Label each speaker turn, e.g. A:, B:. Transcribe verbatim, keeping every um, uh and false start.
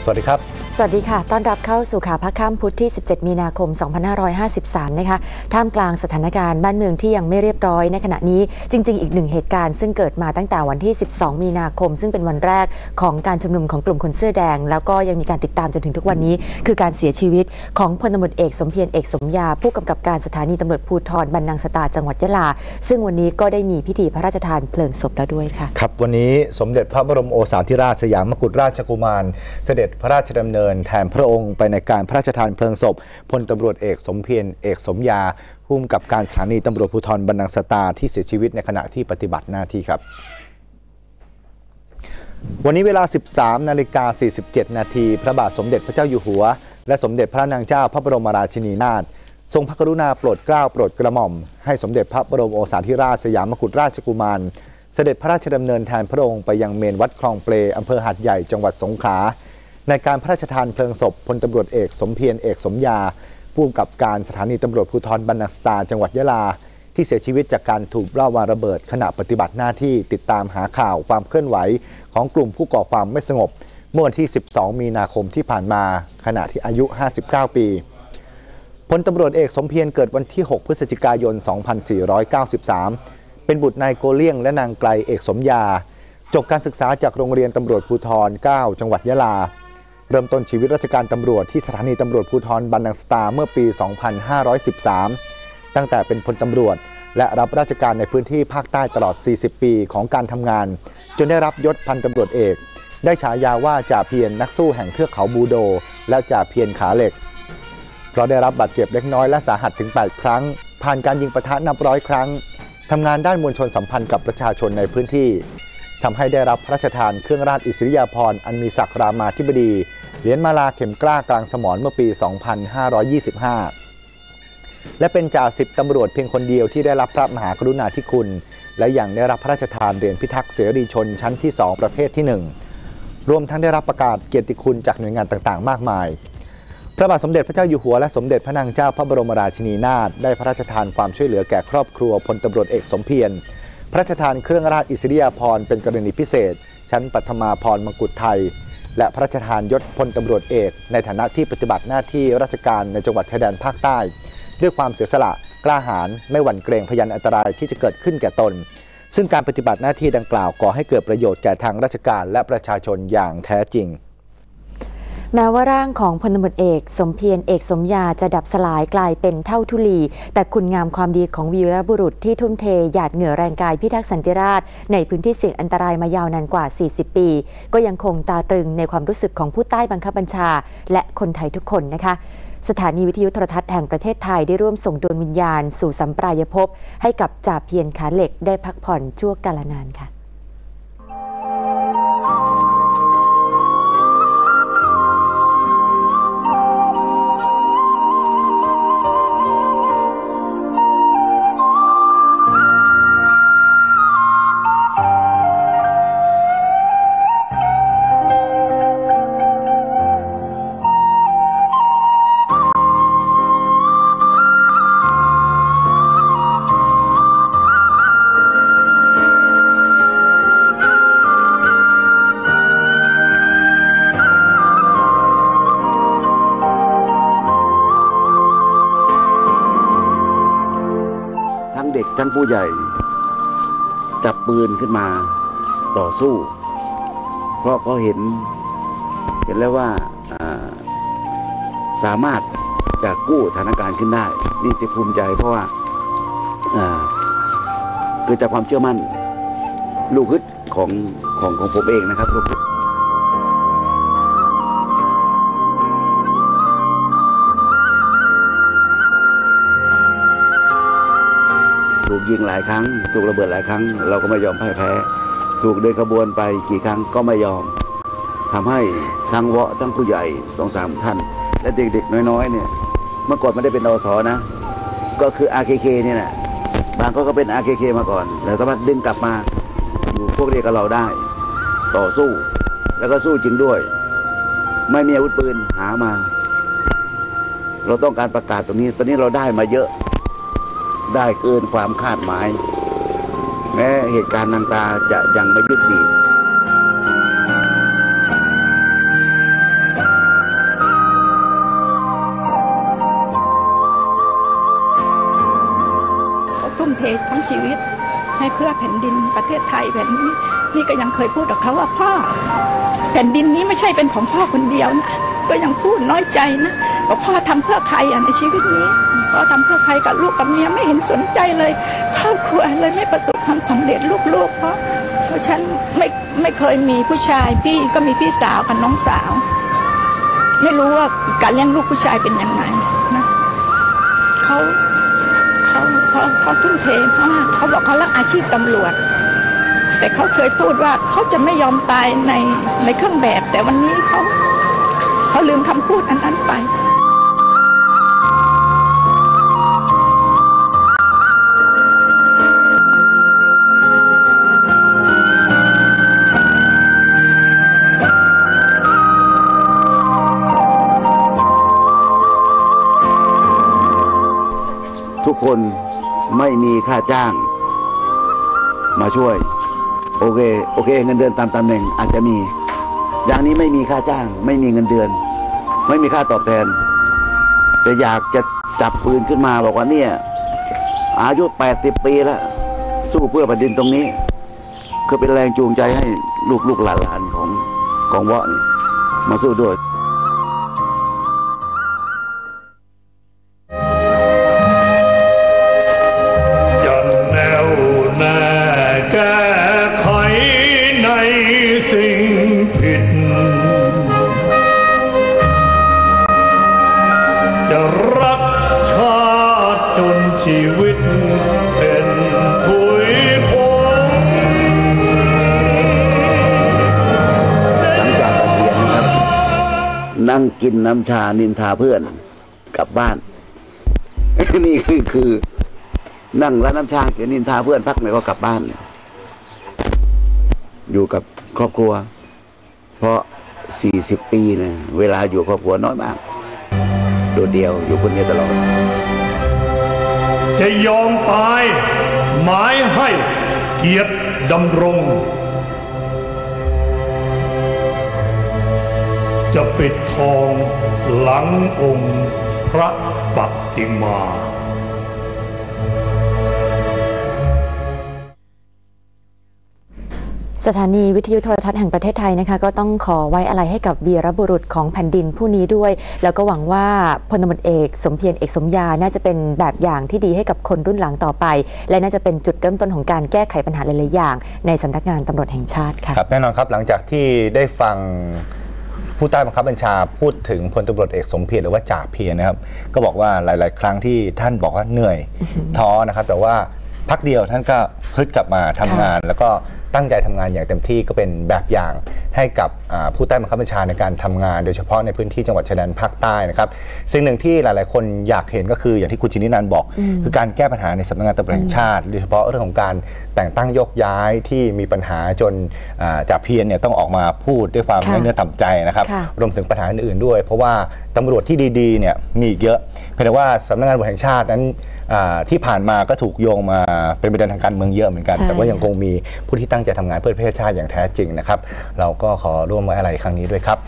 A: สวัสดีครับ
B: สวัสดีค่ะต้อนรับเข้าสู่ข่าวภาคค่ำพุธที่สิบเจ็ดมีนาคมสองพันห้าร้อยห้าสิบสามนะคะท่ามกลางสถานการณ์บ้านเมืองที่ยังไม่เรียบร้อยในขณะนี้จริงๆอีกหนึ่งเหตุการณ์ซึ่งเกิดมาตั้งแต่วันที่สิบสองมีนาคมซึ่งเป็นวันแรกของการชุมนุมของกลุ่มคนเสื้อแดงแล้วก็ยังมีการติดตามจนถึงทุกวันนี้คือการเสียชีวิตของพลตำรวจเอกสมเพียรเอกสมยาผู้กำกับการสถานีตำรวจภูธรบรรนังสตาจังหวัดยะลาซึ่งวันนี้ก็ได้มีพิธีพระราชทานเพลิงศพแล้วด้วยค่ะ
A: ครับวันนี้สมเด็จพระบรมโอษาธิราชสยามกุฎราชกุมารเสด็จพระราชดำเนินแทนพระองค์ไปในการพระราชทานเพลิงศพพลตำรวจเอกสมเพียรเอกสมยาผู้กำกับการสถานีตำรวจภูธรบรรนังสตาที่เสียชีวิตในขณะที่ปฏิบัติหน้าที่ครับวันนี้เวลา สิบสามนาฬิกาสี่สิบเจ็ดนาทีพระบาทสมเด็จพระเจ้าอยู่หัวและสมเด็จพระนางเจ้าพระบรมราชินีนาถทรงพระกรุณาโปรดเกล้าโปรดกระหม่อมให้สมเด็จพระบรมโอษาธิราชสยามกุฎราชกุมารเสด็จพระราชดำเนินแทนพระองค์ไปยังเมนวัดคลองเปลอำเภอหาดใหญ่จังหวัดสงขลาในการพระราชทานเพลิงศพพลตำรวจเอกสมเพียรเอกสมยาผู้กำกับการสถานีตำรวจภูธรบรรนังสตาจังหวัดยะลาที่เสียชีวิตจากการถูกลอบวางระเบิดขณะปฏิบัติหน้าที่ติดตามหาข่าวความเคลื่อนไหวของกลุ่มผู้ก่อความไม่สงบเมื่อวันที่สิบสองมีนาคมที่ผ่านมาขณะที่อายุห้าสิบเก้าปีพลตำรวจเอกสมเพียรเกิดวันที่หกพฤศจิกายนสองพันสี่ร้อยเก้าสิบสามเป็นบุตรนายโกเลี่ยงและนางไกลเอกสมยาจบการศึกษาจากโรงเรียนตำรวจภูธรเก้าจังหวัดยะลาเริ่มต้นชีวิตราชการตำรวจที่สถานีตำรวจภูธรบรรนังสตาเมื่อปีสองพันห้าร้อยสิบสามตั้งแต่เป็นพลตำรวจและรับราชการในพื้นที่ภาคใต้ตลอดสี่สิบปีของการทำงานจนได้รับยศพันตำรวจเอกได้ฉายาว่าจ่าเพียรนักสู้แห่งเทือกเขาบูโดและจ่าเพียรขาเหล็กเพราะได้รับบาดเจ็บเล็กน้อยและสาหัสถึงแปดครั้งผ่านการยิงปะทะนับร้อยครั้งทำงานด้านมวลชนสัมพันธ์กับประชาชนในพื้นที่ทำให้ได้รับพระราชทานเครื่องราชอิสริยาภรณ์อันมีศักดิ์รามาธิบดีเหรียญมาลาเข็มกล้ากลางสมรเมื่อปี สองพันห้าร้อยยี่สิบห้า และเป็นจ่าสิบตำรวจเพียงคนเดียวที่ได้รับพระมหากรุณาธิคุณและยังได้รับพระราชทานเหรียญพิทักษ์เสรีชนชั้นที่สองประเภทที่หนึ่งรวมทั้งได้รับประกาศเกียรติคุณจากหน่วยงานต่างๆมากมายพระบาทสมเด็จพระเจ้าอยู่หัวและสมเด็จพระนางเจ้าพระบรมราชินีนาถได้พระราชทานความช่วยเหลือแก่ครอบครัวพลตำรวจเอกสมเพียรพระราชทานเครื่องราชอิสริยาภรณ์เป็นกรณีพิเศษชั้นปัทมาภรณ์มกุฎไทยและพระราชทานยศพลตำรวจเอกในฐานะที่ปฏิบัติหน้าที่ราชการในจังหวัดชายแดนภาคใต้ด้วยความเสียสละกล้าหาญไม่หวั่นเกรงพยานอันตรายที่จะเกิดขึ้นแก่ตนซึ่งการปฏิบัติหน้าที่ดังกล่าวก่อให้เกิดประโยชน์แก่ทางราชการและประชาชนอย่างแท้จริง
B: แม้ว่าร่างของพลตำรวจเอกสมเพียรเอกสมยาจะดับสลายกลายเป็นเท่าธุลีแต่คุณงามความดีของวีรบุรุษที่ทุ่มเทหยาดเหงื่อแรงกายพิทักษ์สันติราษฎร์ในพื้นที่เสี่ยงอันตรายมายาวนานกว่าสี่สิบปีก็ยังคงตาตรึงในความรู้สึกของผู้ใต้บังคับบัญชาและคนไทยทุกคนนะคะสถานีวิทยุโทรทัศน์แห่งประเทศไทยได้ร่วมส่งดวงวิญญาณสู่สัมปรายภพให้กับจ่าเพียรขาเหล็กได้พักผ่อนชั่วกาลนานค่ะ
C: เด็กทั้งผู้ใหญ่จับปืนขึ้นมาต่อสู้เพราะเขาเห็นเห็นแล้วว่าสามารถจะกู้สถานการณ์ขึ้นได้นี่ที่ภูมิใจเพราะว่าเกิดจากความเชื่อมั่นลูกฮึดของของของผมเองนะครับลูกถูกยิงหลายครั้งถูกระเบิดหลายครั้งเราก็ไม่ยอมพ่ายแพ้ถูกเดินขบวนไปกี่ครั้งก็ไม่ยอมทำให้ทั้งวะทั้งผู้ใหญ่สองสามท่านและเด็กๆน้อยๆเนี่ยเมื่อก่อนไม่ได้เป็นนสนะก็คือ อาร์ เค เค เนี่ยแหละบางก็เป็น อาร์ เค เค มาก่อนแล้วสามารถดึงกลับมาอยู่พวกเดียวกับเราได้ต่อสู้แล้วก็สู้จริงด้วยไม่มีอาวุธปืนหามาเราต้องการประกาศตรงนี้ตอนนี้เราได้มาเยอะได้เกินความคาดหมายแม้เหตุการณ์ต่างๆจะยังไม่ยุติ
D: เททั้งชีวิตให้เพื่อแผ่นดินประเทศไทยแผ่นนี้นี่ก็ยังเคยพูดกับเขาว่าพ่อแผ่นดินนี้ไม่ใช่เป็นของพ่อคนเดียวนะก็ยังพูดน้อยใจนะว่าพ่อทำเพื่อใครอ่ะในชีวิตนี้พ่อทำเพื่อใครกับลูกกับเมียไม่เห็นสนใจเลยครอบครัวเลยไม่ประสบความสำเร็จลูกๆเพราะเพราะฉันไม่ไม่เคยมีผู้ชายพี่ก็มีพี่สาวกับน้องสาวไม่รู้ว่าการเลี้ยงลูกผู้ชายเป็นยังไงนะเขาเขาเขาเขาทุ่มเทมากเขาบอกเขารักอาชีพตำรวจแต่เขาเคยพูดว่าเขาจะไม่ยอมตายในในเครื่องแบบแต่วันนี้เขาเขาลืมคำพูดอันนั้นไป
C: ทุกคนไม่มีค่าจ้างมาช่วยโอเคโอเคเงินเดือนตามตำแหน่งอาจจะมีอย่างนี้ไม่มีค่าจ้างไม่มีเงินเดือนไม่มีค่าตอบแทนแต่อยากจะจับปืนขึ้นมาบอกว่าเนี่ยอายุแปดสิบปีแล้วสู้เพื่อแผ่นดินตรงนี้ก็เป็นแรงจูงใจให้ลูกลูกหลานๆของของวะนี่มาสู้ด้วย
E: สิ่งผิดจะรักชาติจนชีวิตเป็นผุยพง
C: หลังจากเกษียณนะครับนั่งกินน้ำชานินทาเพื่อนกลับบ้าน นี่คือคือนั่งร้านน้ำชากินนินทาเพื่อนพักหน่อยก็กลับบ้านอยู่กับครอบครัวเพราะสี่สิบปีเนี่ยเวลาอยู่ครอบครัวน้อยมากโดดเดียวอยู่คนเดียวตลอด
E: จะยอมตายหมายให้เกียรติดำรงจะปิดทองหลังองค์พระปฏิมา
B: สถานีวิทยุโทรทัศน์แห่งประเทศไทยนะคะก็ต้องขอไว้อาลัยให้กับวีรบุรุษของแผ่นดินผู้นี้ด้วยแล้วก็หวังว่าพลตำรวจเอกสมเพียรเอกสมยาน่าจะเป็นแบบอย่างที่ดีให้กับคนรุ่นหลังต่อไปและน่าจะเป็นจุดเริ่มต้นของการแก้ไขปัญหาหลายๆอย่างในสำนักงานตำรวจแห่งชาติค่ะ
A: ครับแน่นอนครับหลังจากที่ได้ฟังผู้ใต้บังคับบัญชาพูดถึงพลตำรวจเอกสมเพียรหรือว่าจ่าเพียรนะครับก็บอกว่าหลายๆครั้งที่ท่านบอกว่าเหนื่อยท้อนะครับแต่ว่าพักเดียวท่านก็ฮึดกลับมาทำงานแล้วก็ตั้งใจทำงานอย่างเต็มที่ก็เป็นแบบอย่างให้กับผู้ใต้บังคับบัญชาในการทำงานโดยเฉพาะในพื้นที่จังหวัดชายแดนภาคใต้นะครับสิ่งหนึ่งที่หลายๆคนอยากเห็นก็คืออย่างที่คุณจินินันท์บอกคือการแก้ปัญหาในสำนักงานตำรวจแห่งชาติโดยเฉพาะเรื่องของการแต่งตั้งโยกย้ายที่มีปัญหาจนจ่าเพียรเนี่ยต้องออกมาพูดด้วยความเนื้อต่ำใจนะครับรวมถึงปัญหาอื่นๆด้วยเพราะว่าตำรวจที่ดีๆเนี่ยมีอีกเยอะเพียงแต่ว่าสำนักงานตำรวจแห่งชาตินั้นที่ผ่านมาก็ถูกโยงมาเป็นประเด็นทางการเมืองเยอะเหมือนกันแต่ว่ายังคงมีผู้ที่ตั้งใจทำงานเพื่อประเทศชาติอย่างแท้จริงนะครับเราก็ขอร่วมไว้อาลัยครั้งนี้ด้วยครับ